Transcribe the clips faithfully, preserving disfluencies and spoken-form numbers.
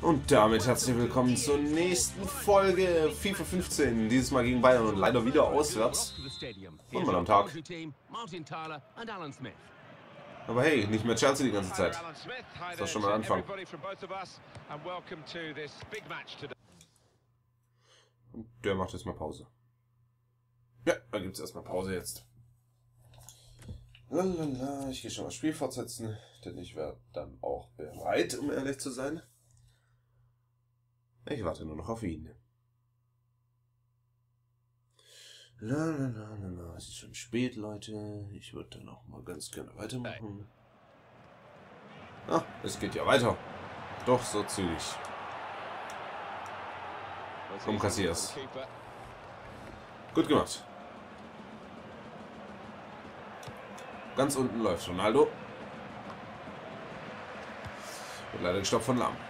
Und damit herzlich willkommen zur nächsten Folge FIFA fünfzehn. Dieses Mal gegen Bayern und leider wieder auswärts. Und mal am Tag. Aber hey, nicht mehr Chelsea die ganze Zeit. Das ist schon mal Anfang. Und der macht jetzt mal Pause. Ja, da gibt es erstmal Pause jetzt. Lalala, ich gehe schon mal das Spiel fortsetzen, denn ich werde dann auch bereit, um ehrlich zu sein. Ich warte nur noch auf ihn. Lalalala, es ist schon spät, Leute. Ich würde dann auch mal ganz gerne weitermachen. Ah, es geht ja weiter. Doch so zügig. Komm, Casillas. Gut gemacht. Ganz unten läuft Ronaldo. Wird leider gestoppt von Lahm.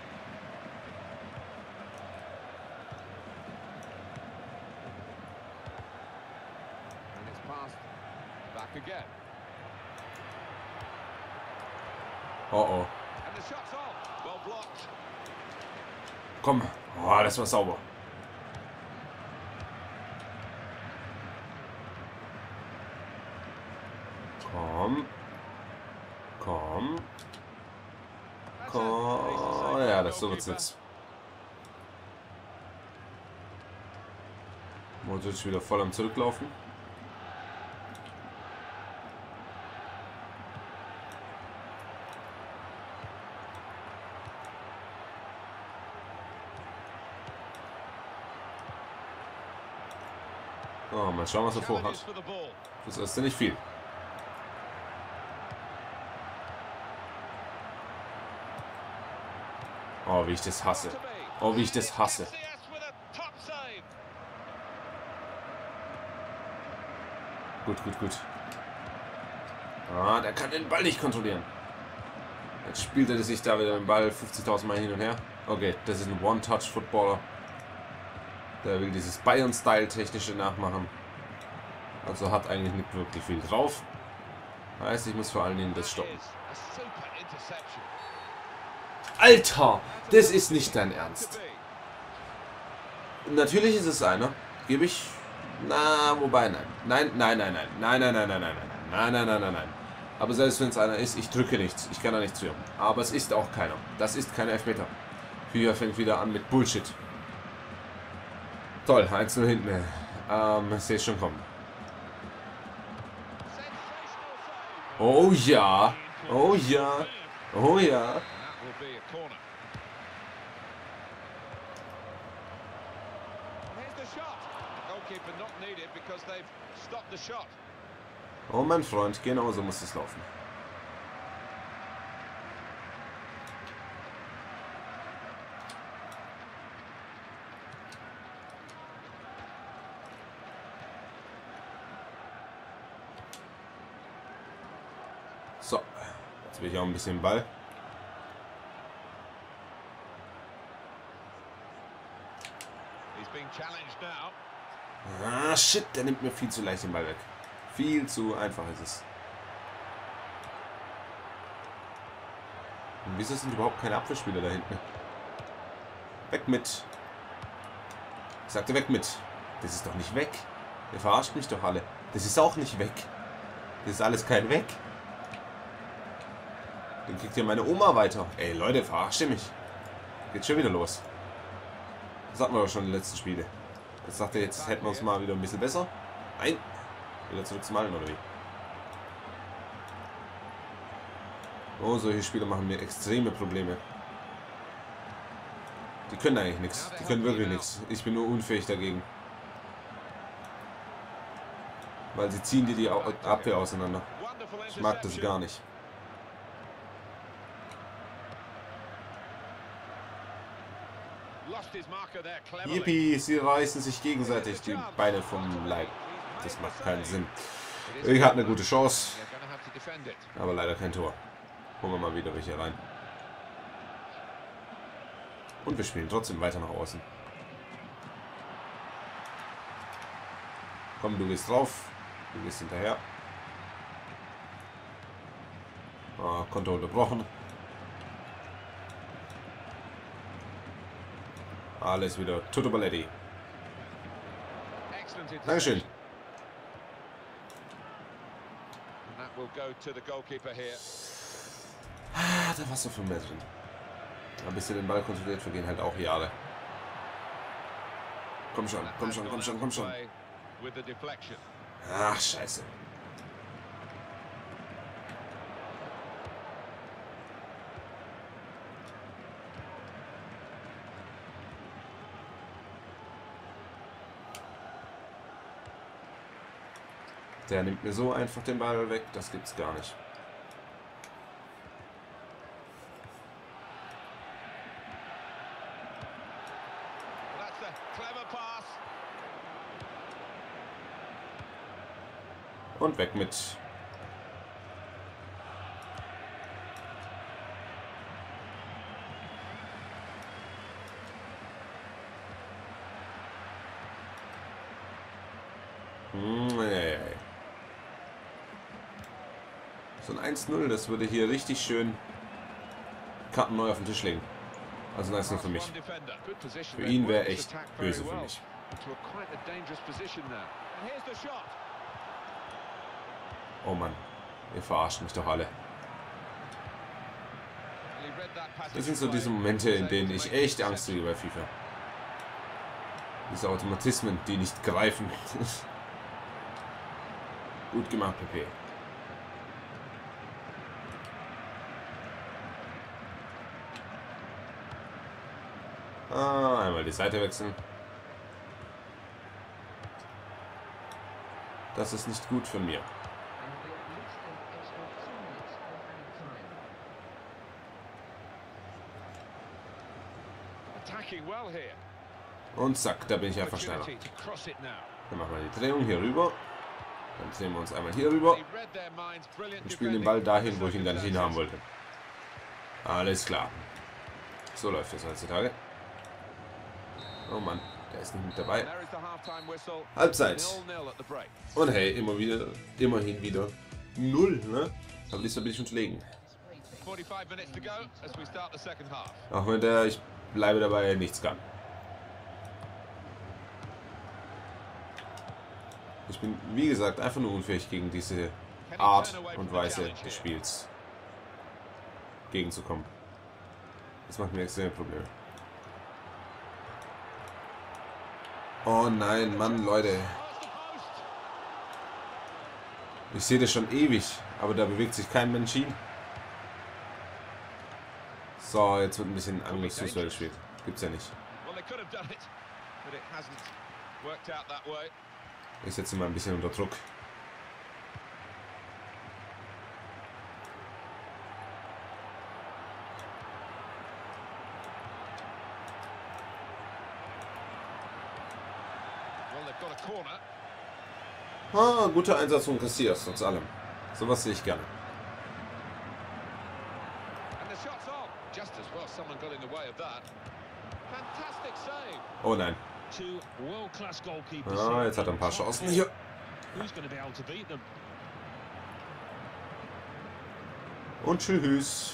Oh oh. Komm. Oh, das war sauber. Komm. Komm. Komm. Ja, das so wird's jetzt. Modric wieder voll am Zurücklaufen. Oh, mal schauen, was er vorhat. Das ist ja nicht viel. Oh, wie ich das hasse. Oh, wie ich das hasse. Gut, gut, gut. Ah, der kann den Ball nicht kontrollieren. Jetzt spielt er sich da wieder den Ball fünfzigtausend Mal hin und her. Okay, das ist ein One-Touch-Footballer. Der will dieses Bayern-Style-technische nachmachen. Also hat eigentlich nicht wirklich viel drauf. Heißt, ich muss vor allen Dingen das stoppen. Alter, das ist nicht dein Ernst. Natürlich ist es einer. Gebe ich... Na, wobei, nein. Nein, nein, nein, nein. Nein, nein, nein, nein, nein, nein, nein, nein, nein, nein. Aber selbst wenn es einer ist, ich drücke nichts. Ich kann da nichts für. Aber es ist auch keiner. Das ist kein Elfmeter. FIFA fängt wieder an mit Bullshit. Toll, eins null hinten. Ähm, ich sehe es schon kommen. Oh ja. Oh ja. Oh ja. Oh mein Freund, genau so muss es laufen. So, jetzt will ich auch ein bisschen Ball. Ah, shit, der nimmt mir viel zu leicht den Ball weg. Viel zu einfach ist es. Und wieso sind überhaupt keine Abwehrspieler da hinten? Weg mit. Ich sagte weg mit. Das ist doch nicht weg. Ihr verarscht mich doch alle. Das ist auch nicht weg. Das ist alles kein weg. Dann kriegt ihr meine Oma weiter. Ey Leute, verarscht ihr mich. Geht schon wieder los. Das hatten wir doch schon in den letzten Spielen. Jetzt sagt er, jetzt hätten wir uns mal wieder ein bisschen besser. Nein. Wieder zurück zum Allen, oder wie? Oh, solche Spieler machen mir extreme Probleme. Die können eigentlich nichts. Die können wirklich nichts. Ich bin nur unfähig dagegen. Weil sie ziehen dir die Abwehr auseinander. Ich mag das gar nicht. Yippie, sie reißen sich gegenseitig die Beine vom Leib. Das macht keinen Sinn. Ich hatte eine gute Chance, aber leider kein Tor. Holen wir mal wieder welche rein. Und wir spielen trotzdem weiter nach außen. Komm, du gehst drauf. Du gehst hinterher. Ah, Konto unterbrochen. Alles wieder. Toto Balletti. Dankeschön. Ah, da war so viel mehr drin. Ein bisschen den Ball kontrolliert, vergehen halt auch Jahre. Komm schon, komm schon, komm schon, komm schon. Ach, scheiße. Der nimmt mir so einfach den Ball weg, das gibt's gar nicht. Und weg mit. Nee. So ein eins null, das würde hier richtig schön Karten neu auf den Tisch legen. Also nice nur für mich. Für ihn wäre echt böse für mich. Oh Mann, ihr verarscht mich doch alle. Das sind so diese Momente, in denen ich echt Angst kriege bei FIFA. Diese Automatismen, die nicht greifen. Gut gemacht, P P. Ah, einmal die Seite wechseln. Das ist nicht gut von mir. Und zack, da bin ich einfach schneller. Dann machen wir die Drehung hier rüber. Dann drehen wir uns einmal hier rüber. Und spielen den Ball dahin, wo ich ihn gar nicht hinhaben wollte. Alles klar. So läuft das heutzutage. Oh Mann, der ist nicht mit dabei. Halbzeit. Und hey, immer wieder, immerhin wieder null, ne? Aber diesmal bin ich unterlegen. Auch wenn der, ich bleibe dabei, nichts kann. Ich bin, wie gesagt, einfach nur unfähig gegen diese Art und Weise des Spiels gegenzukommen. Das macht mir extreme Probleme. Oh nein, Mann, Leute. Ich sehe das schon ewig, aber da bewegt sich kein Mensch hin. So, jetzt wird ein bisschen anderes Fußball gespielt. Gibt's ja nicht. Ich setze mal ein bisschen unter Druck. Ah, guter Einsatz von Casillas, trotz allem. Sowas sehe ich gerne. Oh nein. Ah, jetzt hat er ein paar Chancen hier. Und tschüss.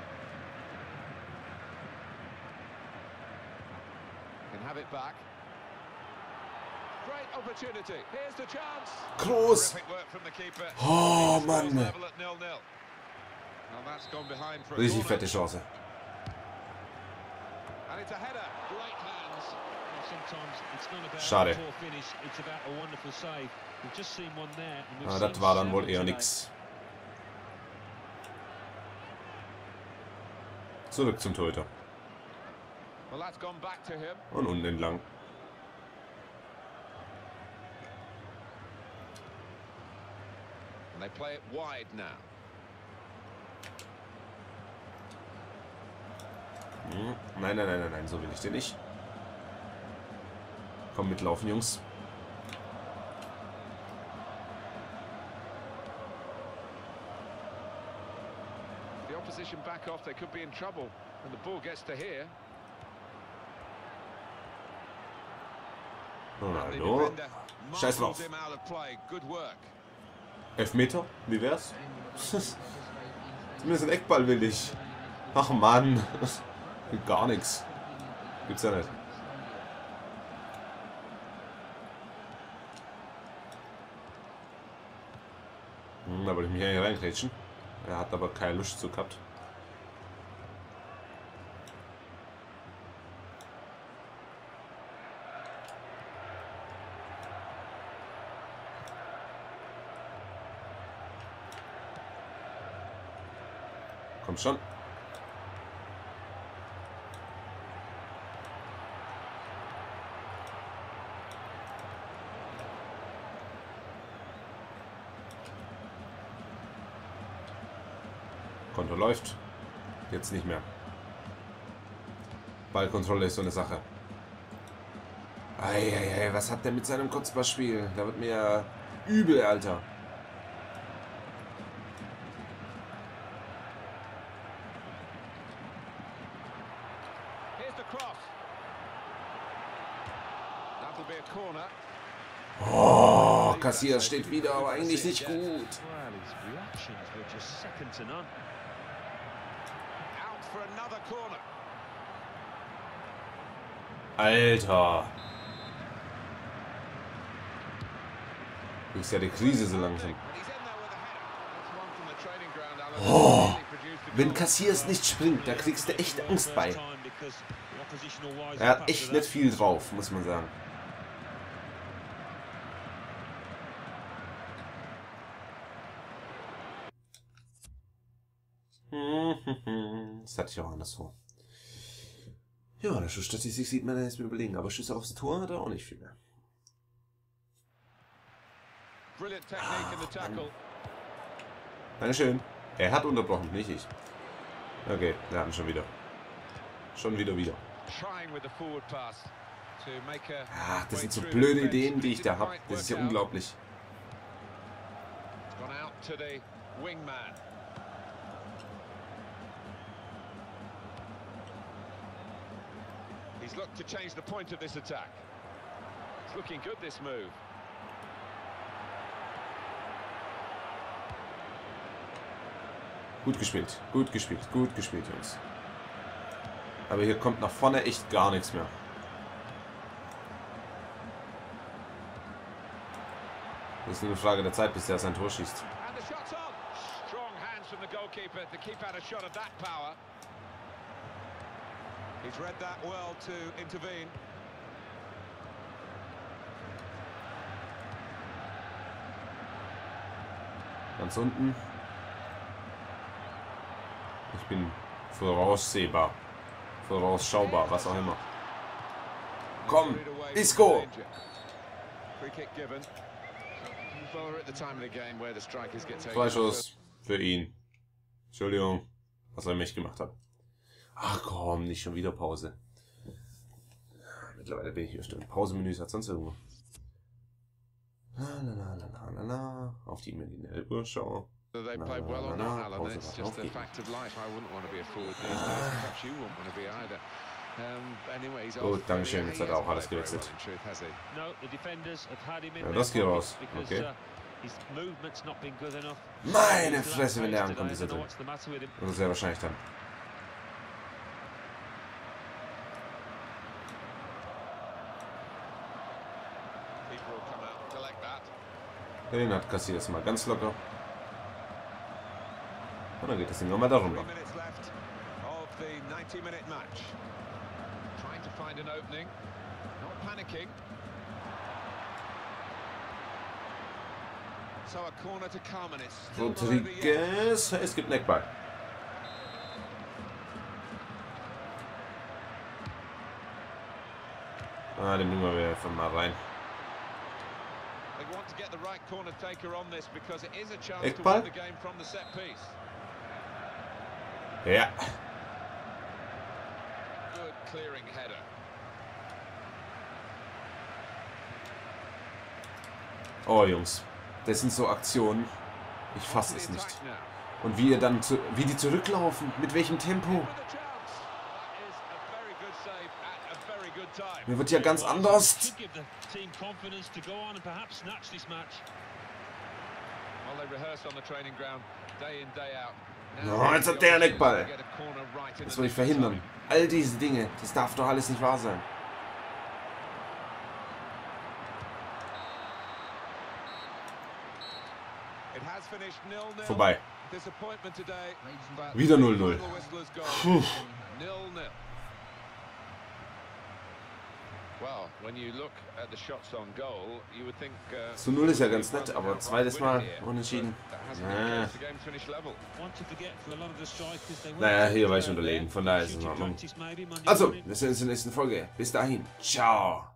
Groß. Oh Mann. Richtig fette Chance. Schade. Ah, das war dann wohl eher nix. Zurück zum Torhüter. Und unten entlang. They play it wide now. Hm. Nein, nein, nein, nein, nein, so will ich den nicht. Komm, mitlaufen, Jungs. The opposition back off, they could be in trouble when the ball gets to here. Hallo. Scheiß drauf. Elfmeter? Wie wär's? Zumindest ein Eckball will ich. Ach Mann. Gar nichts. Gibt's ja nicht. Hm, da wollte ich mich eigentlich reingrätschen. Er hat aber keine Lust zu gehabt. Komm schon. Konto läuft. Jetzt nicht mehr. Ballkontrolle ist so eine Sache. Eieiei, was hat der mit seinem Kurzballspiel? Da wird mir ja übel, Alter. Oh, Casillas steht wieder, aber eigentlich nicht gut. Alter. Ist ja die Krise so langsam. Oh, wenn Casillas nicht springt, da kriegst du echt Angst bei. Er hat echt nicht viel drauf, muss man sagen. Das hatte ich auch anders vor. Ja, in der Schussstatistik sieht man jetzt mir überlegen, aber Schüsse aufs Tor hat er auch nicht viel mehr. Ah, Dankeschön. Er hat unterbrochen, nicht ich. Okay, wir haben schon wieder. Schon wieder wieder. Ach, das sind so blöde Ideen, die ich da habe. Das ist ja unglaublich. He's looked to change the point of this attack. It's looking good, this move. Gut gespielt, gut gespielt, gut gespielt, Jungs. Aber hier kommt nach vorne echt gar nichts mehr. Das ist nur eine Frage der Zeit, bis der sein Tor schießt. He's read that well to intervene. Ganz unten. Ich bin voraussehbar. Vorausschaubar, was auch immer. Komm, Isco! Freischuss für ihn. Entschuldigung, was er mich gemacht hat. Ach komm, nicht schon wieder Pause. Mittlerweile bin ich hier in Pausenmenüs als sonst irgendwo. La, la, la, la, la, la. Auf die E-Mail Uhr schauen. Gut, Dankeschön, jetzt hat er auch alles gewechselt. Ja, das geht raus. Okay. Meine Fresse, wenn der ankommt, ist er drin. Oder sehr wahrscheinlich dann. Den hat Casillas mal ganz locker. Und dann geht das Ding nochmal da runter. Rodriguez, es gibt Neckball. Ah, den bringen wir einfach mal rein. Eckball? Ja. Oh Jungs, das sind so Aktionen. Ich fasse es nicht. Und wie ihr dann zu, wie die zurücklaufen, mit welchem Tempo. Mir wird ja ganz anders. Oh, jetzt hat der einen Eckball. Das will ich verhindern. All diese Dinge, das darf doch alles nicht wahr sein. Vorbei. Wieder null null. Puh. Zu null ist ja ganz nett, aber zweites Mal unentschieden. Naja. naja, hier war ich unterlegen, von daher ist es in Ordnung. Also, wir sehen uns in der nächsten Folge. Bis dahin, ciao.